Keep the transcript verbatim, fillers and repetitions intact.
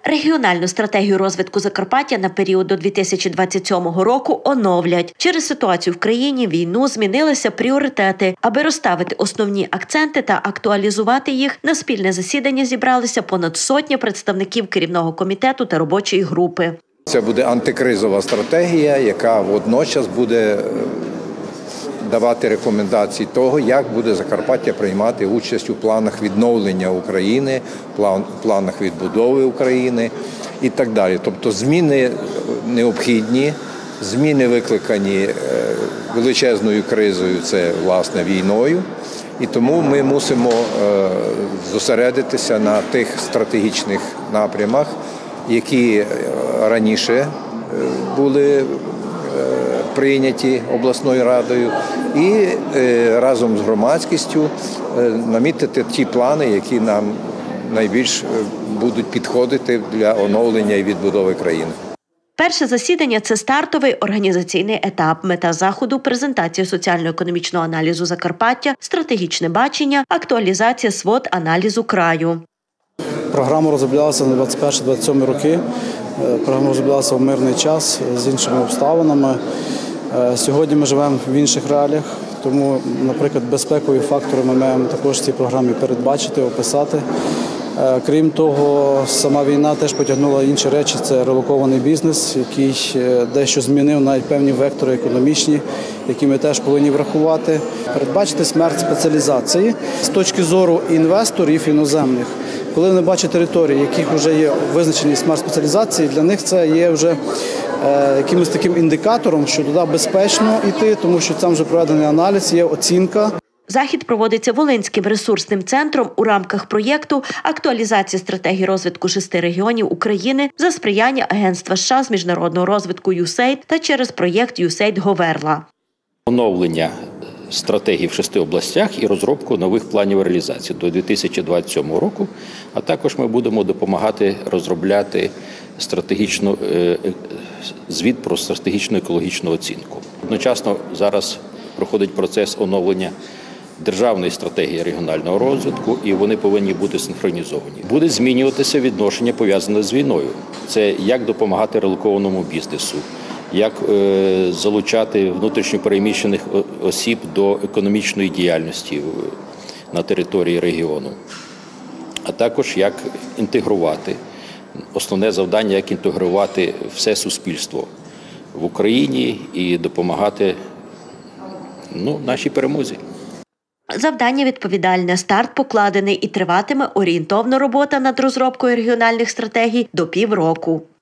Регіональну стратегію розвитку Закарпаття на період до дві тисячі двадцять сьомого року оновлять. Через ситуацію в країні, війну, змінилися пріоритети. Аби розставити основні акценти та актуалізувати їх, на спільне засідання зібралися понад сотня представників керівного комітету та робочої групи. Це буде антикризова стратегія, яка водночас буде давати рекомендації того, як буде Закарпаття приймати участь у планах відновлення України, планах відбудови України і так далі. Тобто зміни необхідні, зміни викликані величезною кризою, це, власне, війною. І тому ми мусимо зосередитися на тих стратегічних напрямах, які раніше були прийняті обласною радою, і разом з громадськістю намітити ті плани, які нам найбільш будуть підходити для оновлення і відбудови країни. Перше засідання – це стартовий організаційний етап. Мета заходу – презентація соціально-економічного аналізу Закарпаття, стратегічне бачення, актуалізація свод аналізу краю. Програма розроблялася на двадцять перший - двадцять сьомий роки. Програма розроблялася в мирний час з іншими обставинами. Сьогодні ми живемо в інших реаліях, тому, наприклад, безпекові фактори ми маємо також в цій програмі передбачити, описати. Крім того, сама війна теж потягнула інші речі. Це релокований бізнес, який дещо змінив навіть певні вектори економічні, які ми теж повинні врахувати. Передбачити смерть спеціалізації з точки зору інвесторів іноземних. Коли вони бачать території, яких вже є визначені смарт-спеціалізації, для них це є вже е, якимось таким індикатором, що туди безпечно йти, тому що там вже проведений аналіз, є оцінка. Захід проводиться Волинським ресурсним центром у рамках проєкту «Актуалізація стратегії розвитку шести регіонів України» за сприяння Агентства США з міжнародного розвитку ю ес ей ай ді та через проєкт ю ес ей ай ді Говерла. Оновлення стратегії в шести областях і розробку нових планів реалізації до дві тисячі двадцять сьомого року, а також ми будемо допомагати розробляти стратегічну звіт про стратегічну екологічну оцінку. Одночасно зараз проходить процес оновлення державної стратегії регіонального розвитку, і вони повинні бути синхронізовані. Буде змінюватися відношення, пов'язане з війною. Це як допомагати релокованому бізнесу, як е, залучати внутрішньо переміщених осіб до економічної діяльності на території регіону, а також як інтегрувати, основне завдання, як інтегрувати все суспільство в Україні і допомагати ну, нашій перемозі. Завдання відповідальне, старт покладений і триватиме орієнтовно робота над розробкою регіональних стратегій до півроку.